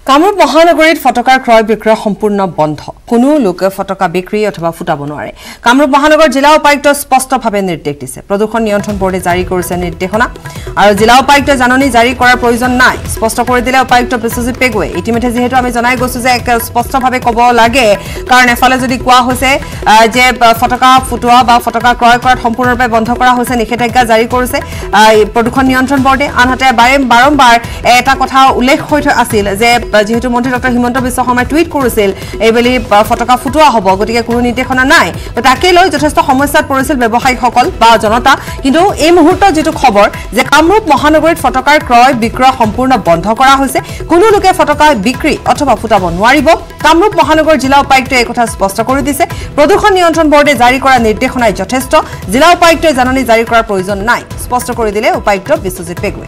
কামৰূপ মহানগৰীত ফটকাৰ ক্ৰয় বিক্ৰয় সম্পূৰ্ণ বন্ধ কোনো লোকে ফটকা বিক্ৰী অথবা ফুটাব নোৱাৰে কামৰূপ মহানগৰ জিলা উপায়ুক্ত স্পষ্টভাৱে নিৰ্দেশ দিছে প্ৰদূষণ নিয়ন্ত্ৰণ বৰ্ডে জাৰি কৰিছে নিৰ্দেশনা আৰু জিলা উপায়ুক্ত জাননী জাৰি কৰাৰ প্ৰয়োজন নাই স্পষ্ট কৰি দিলে উপায়ুক্ত বিশ্বজিৎ পেগুৱে ইতিমধ্যে যেহেতু আমি জনাই গৈছো যে স্পষ্টভাৱে ক'ব লাগে কাৰণ এফালে যদি কোৱা হৈছে যে ফটকা ফুটোৱা বা ফটকা ক্ৰয় কৰাত সম্পূৰ্ণৰূপে বন্ধ কৰা হৈছে নিষেধাজ্ঞা জাৰি কৰিছে প্ৰদূষণ নিয়ন্ত্ৰণ বৰ্ডে আনহাতে বাৰম্বাৰ এটা কথা উল্লেখ হৈ আছিল যে যেহেতু মন্ত্ৰী ডক্টৰ হিমন্ত বিশ্ব শৰ্মাই টুইট কৰিছিল এইবেলি ফটকা ফুটোৱা হ'ব গতিকে কোনো নিৰ্দেশনা নাই তাকে লৈ যথেষ্ট সমস্যাত পৰিছিল ব্যৱসায়ীসকল বা জনতা কিন্তু এই মুহূৰ্তত যেটো খবৰ যে কামৰূপ মহানগৰীত ফটকাৰ ক্ৰয় বিক্ৰয় সম্পূৰ্ণ বন্ধ কৰা হৈছে কোনো লোকে ফটকা বিক্ৰী অথবা ফুটাব নোৱাৰিব কামৰূপ মহানগৰ জিলা উপায়ুক্তই এই কথা স্পষ্ট কৰি দিছে প্ৰদূষণ নিয়ন্ত্ৰণ বৰ্ডে জাৰি কৰা নিৰ্দেশনাই যথেষ্ট জিলা উপায়ুক্তই জাননী জাৰি কৰাৰ প্ৰয়োজন নাই স্পষ্ট কৰি দিলে উপায়ুক্ত বিশ্বজিৎ পেগুৱে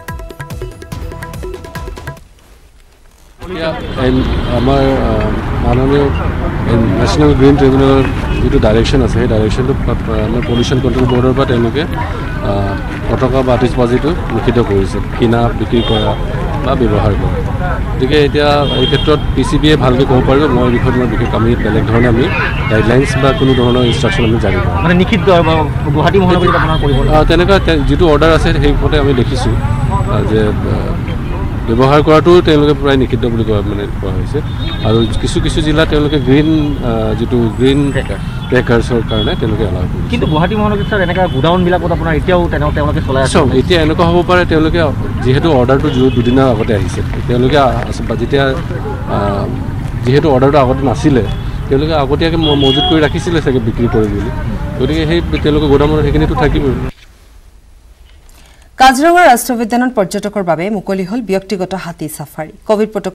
আমাৰ মাননীয় নেশ্যনেল গ্ৰীণ ট্ৰিবিউনেলৰ যিটো ডাইৰেকশ্যন আছে সেই ডাইৰেকশ্যনটো আমাৰ পলিউশ্যন কণ্ট্ৰল বৰ্ডৰ পৰা তেওঁলোকে ফটকা বা আতিশবাজিটো নিষিদ্ধ কৰিছে কিনা বিক্ৰী কৰা বা ব্যৱহাৰ কৰা গতিকে এতিয়া এই ক্ষেত্ৰত PCBয়ে ভালকৈ ক'ব পাৰিব মই এই বিষয়ত বিশেষ আমি বেলেগ ধৰণে আমি গাইডলাইনছ বা কোনো ধৰণৰ ইনষ্ট্ৰাকশ্যন আমি জাৰি কৰোঁ মানে নিষিদ্ধ গুৱাহাটী মহানগৰীত আপোনাৰ কৰিব তেনেকুৱা যিটো অৰ্ডাৰ আছে সেই মতে আমি দেখিছোঁ যে ব্যৱহাৰ কৰাটো তেওঁলোকে প্ৰায় নিষিদ্ধ বুলি কোৱা হৈছে আৰু কিছু কিছু জিলা তেওঁলোকে যিটো গ্ৰীণ ট্ৰেকাৰ্ছৰ কাৰণে তেওঁলোকে এলাউ কৰিছে কিন্তু গুৱাহাটী মহানগৰীত স্যাৰ এনেকুৱা গোডাউনবিলাকত আপোনাৰ এতিয়াও তেওঁলোকে চলাই আছে এতিয়া এনেকুৱা হ'ব পাৰে তেওঁলোকে যিহেতু অৰ্ডাৰটো দুদিনৰ আগতে আহিছে তেওঁলোকে যেতিয়া যিহেতু অৰ্ডাৰটো আগতে নাছিলে তেওঁলোকে আগতীয়াকৈ মজুত কৰি ৰাখিছিলে চাগে বিক্ৰী কৰি বুলি গতিকে সেই তেওঁলোকে গোডাউনত সেইখিনিতো থাকিবই কাজিৰঙা ৰাষ্ট্ৰীয় উদ্যানত পৰ্যটকৰ বাবে মুকলি হল ব্যক্তিগত হাতী সাফাৰী কোভিড